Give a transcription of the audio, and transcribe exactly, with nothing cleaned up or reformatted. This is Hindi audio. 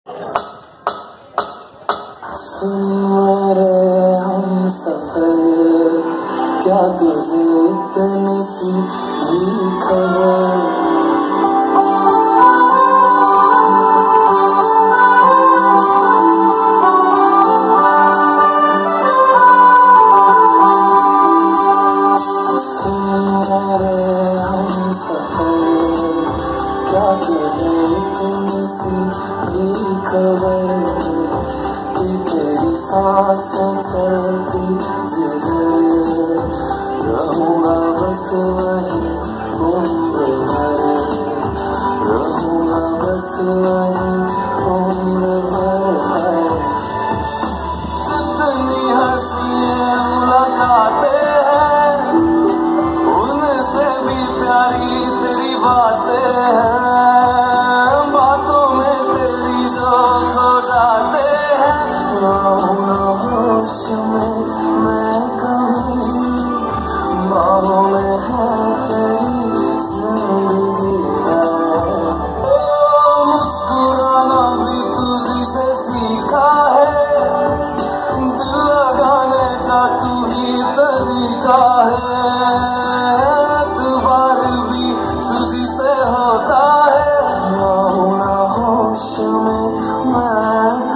सुन मेरे हम सफर, क्या तुझे इतनी सी भी खबर? क्या तुझे इतनी सी भी खबर कि तेरी सांसें चलती जिधर रहूँगा बस वही उम्र भर, रहूँगा बस वही उम्र भर। कितनी हंसी मुलाकातें हैं, उनसे भी प्यारी तेरी बातें हैं, बातों में तेरी जो खो जाते हैं। होश में मैं कभी बाहों में है तेरी जिंदगी है। मुस्कुराना भी तुझी से सीखा है, दिल लगाने का तू ही तरीका है। बार भी तुझी से होता है, होश में मैं